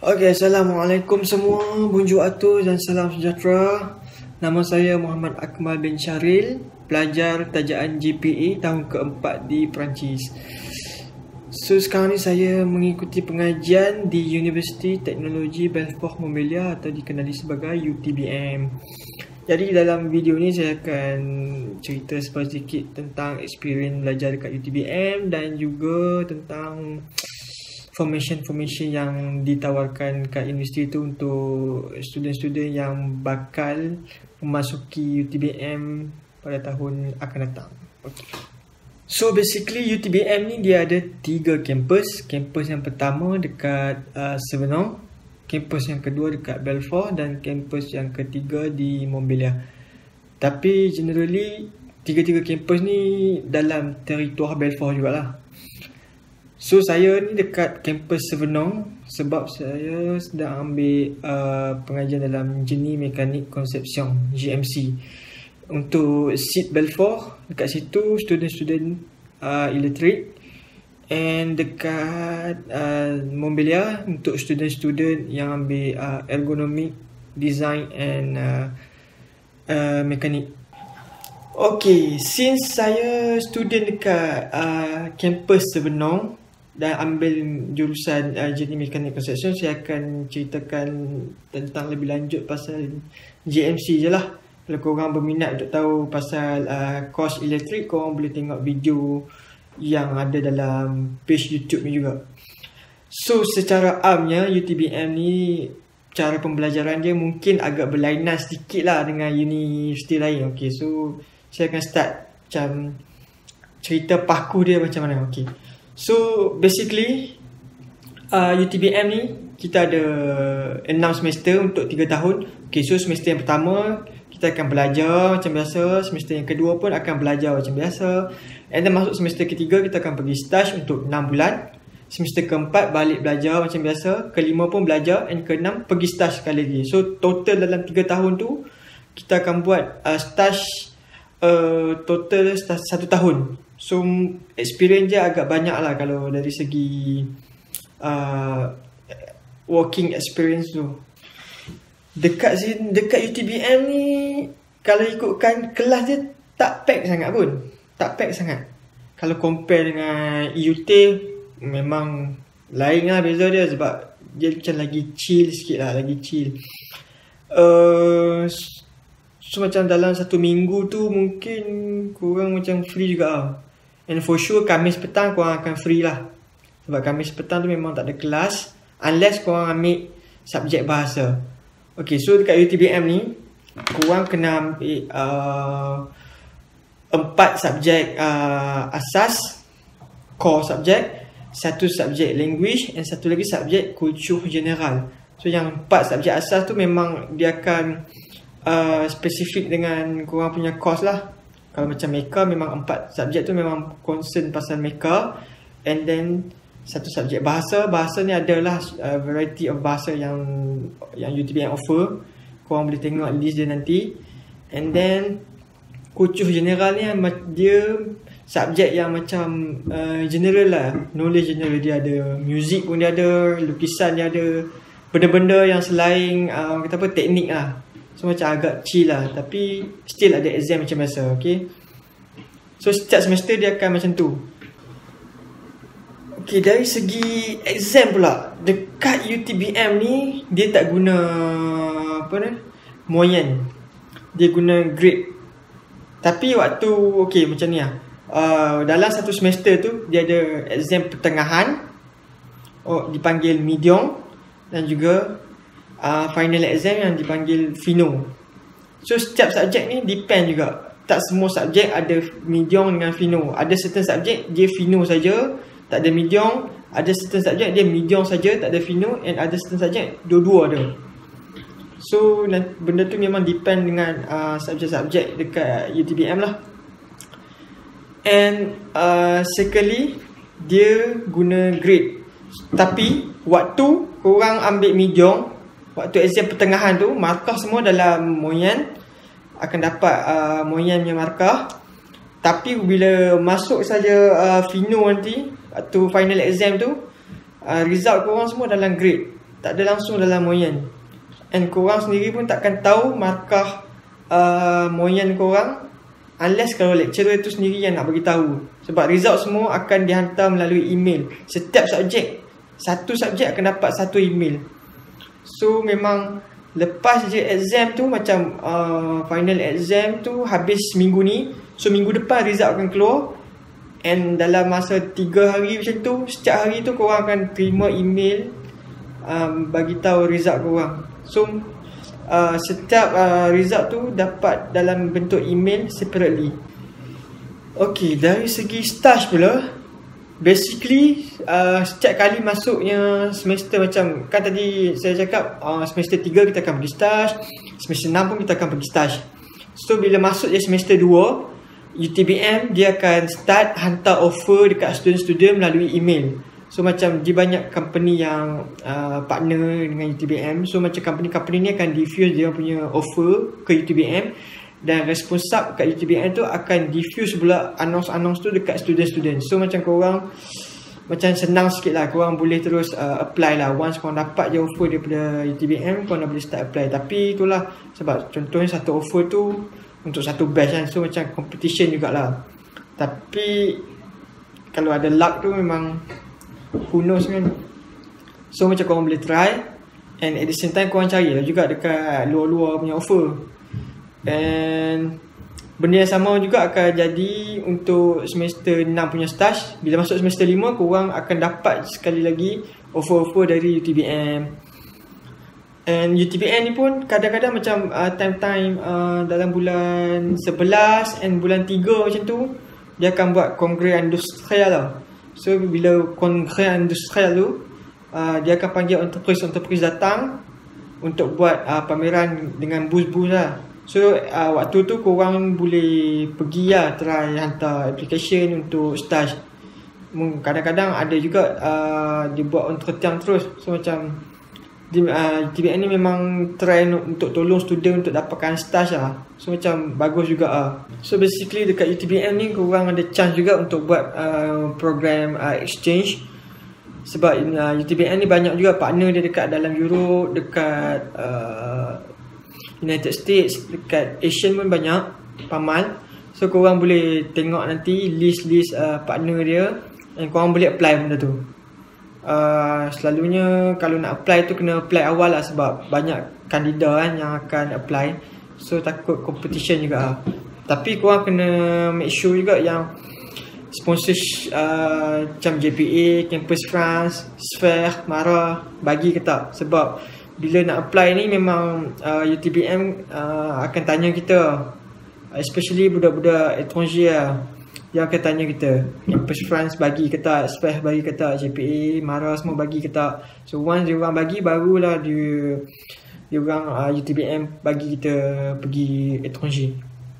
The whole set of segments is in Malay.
Okay, Assalamualaikum semua. Bonjour à tous dan salam sejahtera. Nama saya Muhammad Akmal bin Syaril, pelajar tajaan GPA tahun keempat di Perancis. So sekarang ni saya mengikuti pengajian di Universiti Teknologi Belfort Montbéliard atau dikenali sebagai UTBM. Jadi dalam video ni saya akan cerita sedikit tentang experience belajar dekat UTBM dan juga tentang formation yang ditawarkan kat universiti tu untuk student-student yang bakal memasuki UTBM pada tahun akan datang. Okay. So basically UTBM ni dia ada 3 kampus. Kampus yang pertama dekat Sevenant, kampus yang kedua dekat Belfort dan kampus yang ketiga di Montbéliard. Tapi generally tiga-tiga kampus ni dalam teritori Belfort jugalah. So saya ni dekat kampus Sevenant sebab saya sedang ambil pengajian dalam Génie Mécanique Conception GMC. Untuk seat Belfort dekat situ student-student illiterate, and dekat Montbéliard untuk student-student yang ambil ergonomic, design and mekanik. Okay, since saya student dekat kampus Sevenant dan ambil jurusan Génie Mécanique Conception, saya akan ceritakan tentang lebih lanjut pasal GMC je lah. Kalau korang berminat untuk tahu pasal course elektrik, korang boleh tengok video yang ada dalam page YouTube ni juga. So secara amnya UTBM ni cara pembelajaran dia mungkin agak berlainan sedikit lah dengan universiti lain. Okay, so saya akan start macam cerita paku dia macam mana. Okay, so basically UTBM ni kita ada 6 semester untuk 3 tahun. Okay, so semester yang pertama kita akan belajar macam biasa. Semester yang kedua pun akan belajar macam biasa. And then masuk semester ketiga kita akan pergi stage untuk 6 bulan. Semester keempat balik belajar macam biasa. Kelima pun belajar. And keenam pergi stage sekali lagi. So total dalam 3 tahun tu kita akan buat stage total 1 tahun. So experience dia agak banyak lah kalau dari segi working experience tu. Dekat UTBM ni kalau ikutkan kelas dia tak pack sangat pun. Tak pack sangat. Kalau compare dengan UT memang lain lah beza dia sebab dia macam lagi chill sikit lah. Lagi chill. So macam dalam 1 minggu tu mungkin korang macam free juga lah. And for sure Khamis petang korang akan free lah. Sebab Khamis petang tu memang tak ada kelas unless korang ambil subjek bahasa. Okay, so dekat UTBM ni korang kena ambil 4 subjek asas, core subjek, 1 subjek language and 1 lagi subjek culture general. So yang 4 subjek asas tu memang dia akan spesifik dengan korang punya course lah. Kalau macam Meka memang 4 subjek tu memang concern pasal Meka. And then 1 subjek bahasa. Bahasa ni adalah variety of bahasa yang UTBM offer. Korang boleh tengok list dia nanti. And then culture general ni dia subjek yang macam general lah. Knowledge general dia ada. Music pun dia ada. Lukisan dia ada. Benda-benda yang selain kata apa teknik lah. So macam agak chill lah. Tapi still ada exam macam biasa. Okay, so setiap semester dia akan macam tu. Okay, dari segi exam pula dekat UTBM ni dia tak guna apa ni moyen. Dia guna grade. Tapi waktu okay macam ni lah. Dalam 1 semester tu dia ada exam pertengahan dipanggil medium dan juga final exam yang dipanggil fino. So setiap subjek ni depend juga. Tak semua subjek ada medium dengan fino. Ada certain subjek dia fino saja, tak ada medium. Ada certain subjek dia medium saja, tak ada fino. And ada certain subjek dua-dua ada. So benda tu memang depend dengan subjek-subjek dekat UTBM lah. And secondly dia guna grade. Tapi waktu korang ambil medium, waktu exam pertengahan tu markah semua dalam moyen, akan dapat moyen punya markah. Tapi bila masuk saja fino nanti, waktu final exam tu result korang semua dalam grade. tak ada langsung dalam moyen. And korang sendiri pun takkan tahu markah moyen korang unless kalau lecturer tu sendiri yang nak bagi tahu. Sebab result semua akan dihantar melalui email. Setiap subjek, satu subjek akan dapat satu email. So memang lepas je exam tu, macam final exam tu habis minggu ni, so minggu depan result akan keluar. And dalam masa 3 hari macam tu, setiap hari tu korang akan terima email bagi tahu result korang. So setiap result tu dapat dalam bentuk email separately. Okay, dari segi stage pula, basically setiap kali masuknya semester, macam kan tadi saya cakap semester 3 kita akan pergi stage, semester 6 pun kita akan pergi stage. So bila masuk je semester 2, UTBM dia akan start hantar offer dekat student-student melalui email. So macam di banyak company yang partner dengan UTBM. So macam company-company ni akan diffuse dia punya offer ke UTBM, dan respons sub kat UTBM tu akan diffuse pula announce tu dekat student-student. So macam korang macam senang sikit lah, korang boleh terus apply lah. Once korang dapat je offer daripada UTBM, korang dah boleh start apply. Tapi itulah, sebab contohnya satu offer tu untuk satu batch kan, so macam competition jugalah. Tapi kalau ada luck tu memang who knows kan. So macam korang boleh try, and at the same time korang cari lah juga dekat luar-luar punya offer. And benda yang sama juga akan jadi untuk semester 6 punya stage. Bila masuk semester 5, korang akan dapat sekali lagi offer-offer dari UTBM. And UTBM ni pun kadang-kadang macam time-time dalam bulan 11 and bulan 3 macam tu, dia akan buat kongres industrial lah. So bila kongres industrial tu, dia akan panggil entreprise datang untuk buat pameran dengan booth-booth lah. So waktu tu korang boleh pergi lah, try hantar application untuk stage. Kadang-kadang ada juga dia buat entretien terus. So macam UTBM ni memang try untuk tolong student untuk dapatkan stage lah. So macam bagus juga lah. So basically dekat UTBM ni korang ada chance juga untuk buat program exchange. Sebab UTBM ni banyak juga partner dia dekat dalam Europe, dekat United States, dekat Asian pun banyak, PAMAL. So korang boleh tengok nanti list-list partner dia, dan korang boleh apply benda tu. Selalunya kalau nak apply tu kena apply awal lah, sebab banyak kandidat kan yang akan apply. So takut competition juga lah. Tapi korang kena make sure juga yang sponsor macam JPA, Campus France, Sphere, Mara bagi ke tak. Sebab bila nak apply ni memang UTBM akan tanya kita, especially budak-budak étranger lah. Dia akan tanya kita, Campus France bagi ke tak, Sphere bagi ke tak, JPA, Mara semua bagi ke tak. So once dia orang bagi, barulah dia orang UTBM bagi kita pergi étranger.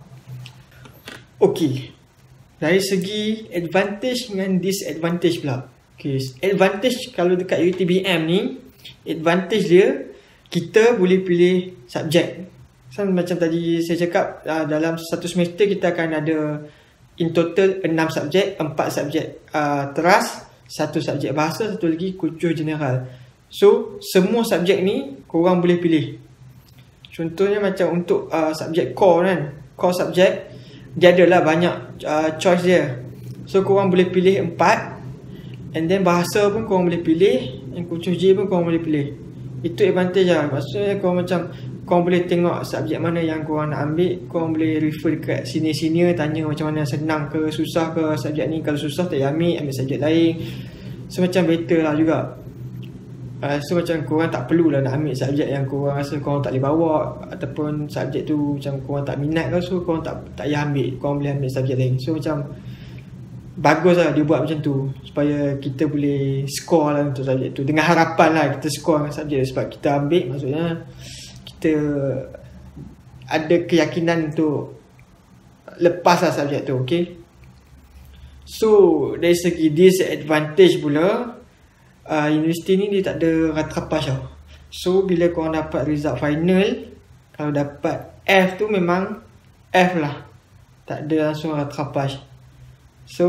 Okay, dari segi advantage dengan disadvantage pula. Okay, advantage kalau dekat UTBM ni, advantage dia kita boleh pilih subjek. So, macam tadi saya cakap, dalam satu semester kita akan ada in total 6 subjek, 4 subjek teras, 1 subjek bahasa, 1 lagi kultur general. So semua subjek ni korang boleh pilih. Contohnya macam untuk subjek core kan, core subjek dia adalah banyak choice dia. So korang boleh pilih 4, and then bahasa pun korang boleh pilih, and kultur J pun korang boleh pilih. Itu advantage lah. Maksudnya korang macam korang boleh tengok subjek mana yang korang nak ambil. Korang boleh refer dekat senior-senior, tanya macam mana, senang ke susah ke subjek ni. Kalau susah tak payah ambil subjek lain. So macam better lah juga. So macam korang tak perlulah nak ambil subjek yang korang rasa korang tak boleh bawa, ataupun subjek tu macam korang tak minat ke, so korang tak payah ambil. Korang boleh ambil subjek lain. So macam bagus lah dia buat macam tu, supaya kita boleh score lah untuk subjek tu. Dengan harapan lah kita score dengan subjek, sebab kita ambil maksudnya kita ada keyakinan untuk lepas lah subjek tu. Okay, so dari segi disadvantage pula, universiti ni dia tak ada rattrapage tau. So bila korang dapat result final, kalau dapat F tu memang F lah, tak ada langsung rattrapage. So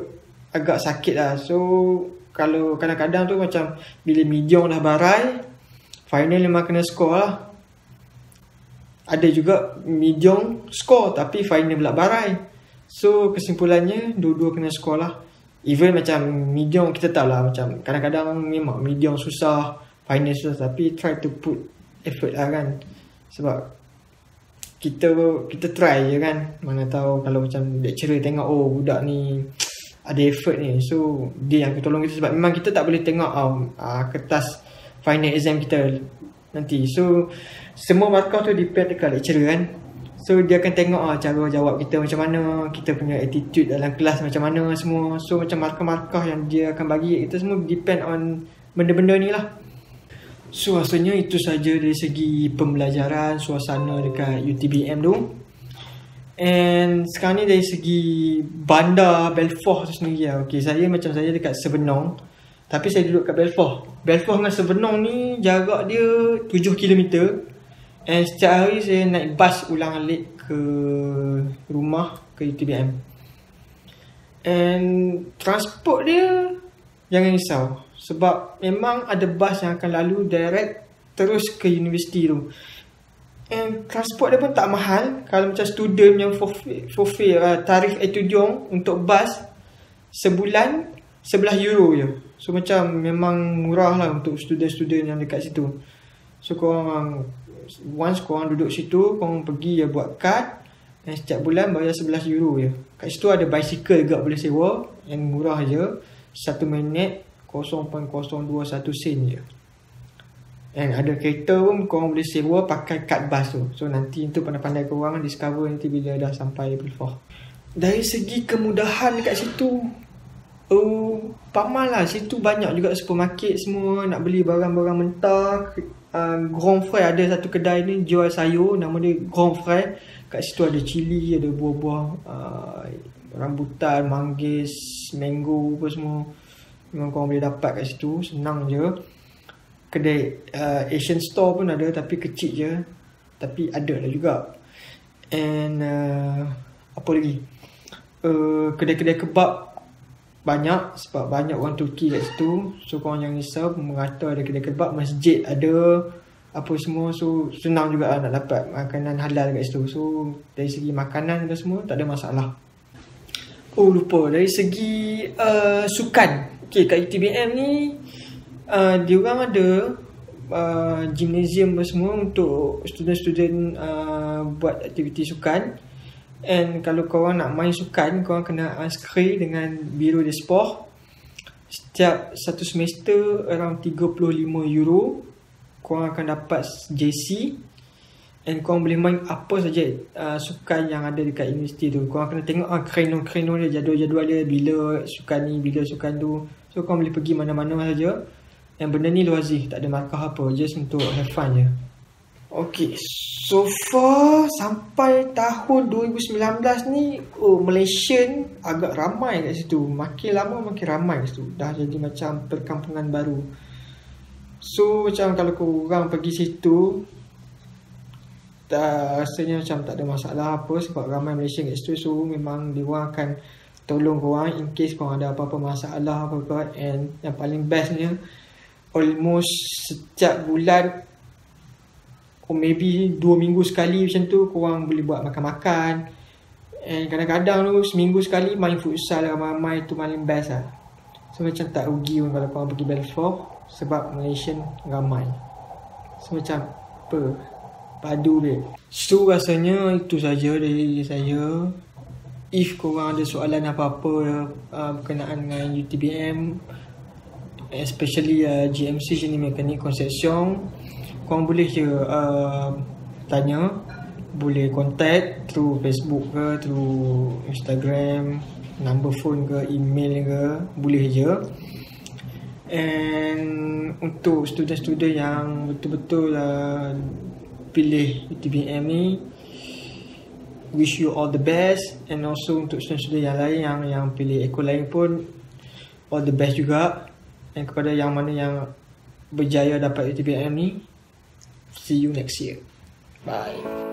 agak sakit lah. So kalau kadang-kadang tu macam bila medium dah barai, final memang kena score lah. Ada juga medium score tapi final pula barai. So kesimpulannya dua-dua kena score lah. Even macam medium kita tahu lah, macam kadang-kadang memang medium susah, final susah, tapi try to put effort lah kan. Sebab kita try je kan. Mana tahu kalau macam lecturer tengok budak ni ada effort ni, so dia yang tolong kita. Sebab memang kita tak boleh tengok kertas final exam kita nanti. So semua markah tu depend dekat lecturer kan. So dia akan tengok cara jawab kita macam mana, kita punya attitude dalam kelas macam mana semua. So macam markah-markah yang dia akan bagi kita semua depend on benda-benda ni lah. So rasanya itu saja dari segi pembelajaran, suasana dekat UTBM tu. And sekarang ni dari segi bandar Belfort tu sendiri lah. Okay, saya dekat Sebenong, tapi saya duduk kat Belfort. Belfort dengan Sebenong ni jarak dia 7km. And setiap hari saya naik bas ulang-alik ke rumah, ke UTBM. And transport dia jangan risau, sebab memang ada bas yang akan lalu direct terus ke universiti tu. And transport dia pun tak mahal. Kalau macam student yang forfeit tarif etudiant untuk bas sebulan €11 je. So macam memang murah lah untuk student-student yang dekat situ. So once korang duduk situ, korang pergi je buat kad, dan setiap bulan bayar €11 je. Kat situ ada bicycle juga boleh sewa, yang murah je, 1 minit 0.021 sen je. And ada kereta pun korang boleh sewa pakai kad bas tu. So nanti tu pandai-pandai korang discover nanti bila dah sampai Belfort. Dari segi kemudahan dekat situ, pamal lah. Situ banyak juga supermarket semua, nak beli barang-barang mentah. Grand Frère ada satu kedai ni jual sayur, nama dia Grand Frère. Kat situ ada cili, ada buah-buah, rambutan, manggis, mango apa semua. Memang korang boleh dapat kat situ, senang je. Kedai Asian store pun ada tapi kecil je, tapi ada lah juga. And apa lagi, kedai-kedai kebab banyak, sebab banyak orang Turki kat situ. So korang jangan risau, merata ada kedai kebab, masjid ada, apa semua. So senang juga nak dapat makanan halal kat situ. So dari segi makanan dan semua tak ada masalah. Lupa, dari segi sukan. Okay, kat UTBM ni diorang ada gymnasium semua untuk student-student buat aktiviti sukan. And kalau korang nak main sukan, korang kena inscript dengan Biro de Sport. Setiap satu semester around €35. Korang akan dapat JC. And korang boleh main apa saja sukan yang ada dekat universiti tu. Korang kena tengok kreno dia, jadual-jadual dia, bila sukan ni, bila sukan tu. So korang boleh pergi mana-mana saja. And benda ni luar zih, tak ada markah apa, just untuk have fun je. Okay, so far sampai tahun 2019 ni, Malaysian agak ramai kat situ. Makin lama makin ramai kat situ. Dah jadi macam perkampungan baru. So macam kalau korang pergi situ, rasanya macam tak ada masalah apa, sebab ramai Malaysian kat situ. So memang diorang akan tolong korang in case korang ada apa-apa masalah apa-apa. And yang paling bestnya, almost setiap bulan, maybe 2 minggu sekali macam tu, korang boleh buat makan-makan. And kadang-kadang tu seminggu sekali main futsal ramai-ramai, tu paling best lah. So macam tak rugi pun kalau korang pergi Belfort, sebab Malaysian ramai. So macam padu dia. So rasanya itu saja dari saya. If korang ada soalan apa-apa berkenaan dengan UTBM, especially GMC Génie Mécanique Concepcion, korang boleh je tanya. Boleh contact through Facebook ke, through Instagram, number phone ke, email ke, boleh je. And untuk student-student yang betul-betul pilih UTBM ni, wish you all the best. And also untuk student-student yang lain yang pilih ekor lain pun, all the best juga. Dan kepada yang mana yang berjaya dapat UTBM ni, see you next year. Bye.